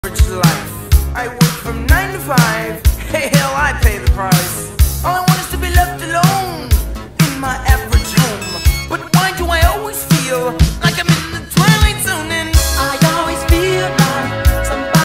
average life. I work from 9 to 5. Hey, hell, I pay the price.